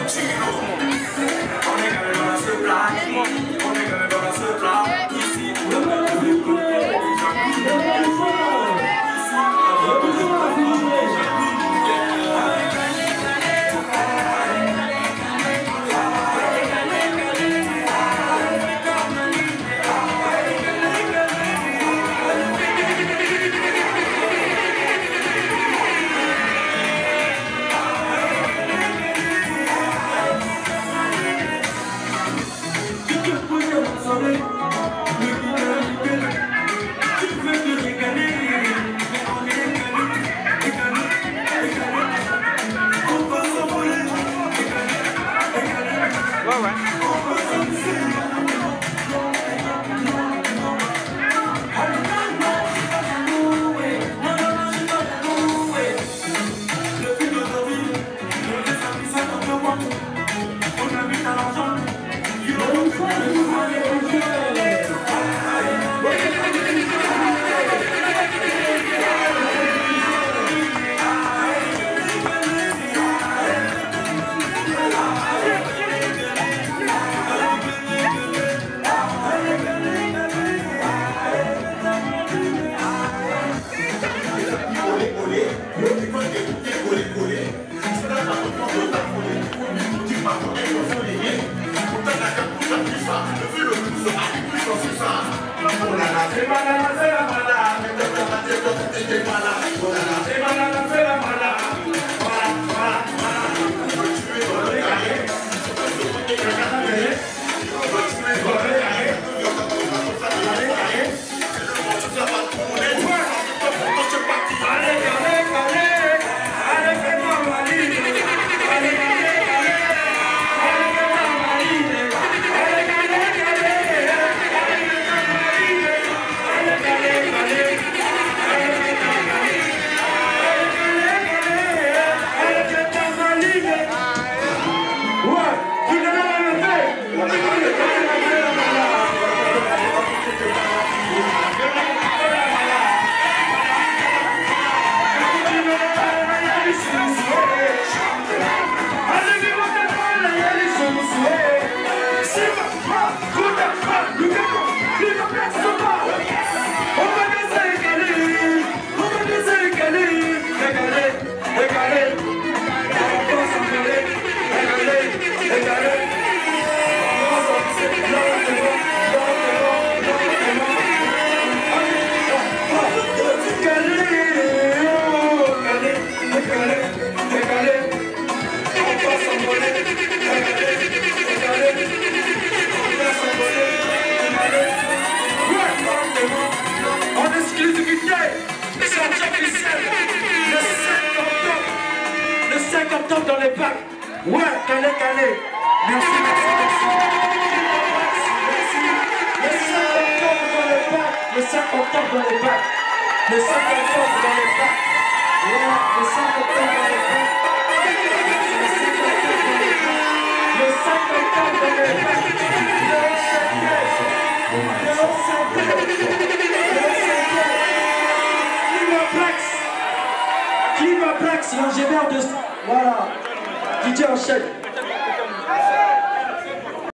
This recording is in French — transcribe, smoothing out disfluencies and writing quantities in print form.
Dans les bacs. Ouais, Calais. Merci. Le 5 octobre dans les bacs. Le 5 octobre dans les bacs. Ouais, le 5 octobre dans les bacs. Le 5 octobre dans les bacs. Qui va Plex, l'ingénieur de... Voilà. DJ enchaîne.